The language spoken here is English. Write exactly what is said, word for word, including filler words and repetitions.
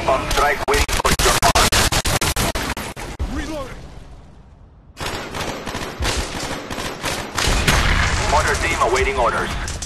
On strike waiting for your mark. Reloading. Mortar team awaiting orders.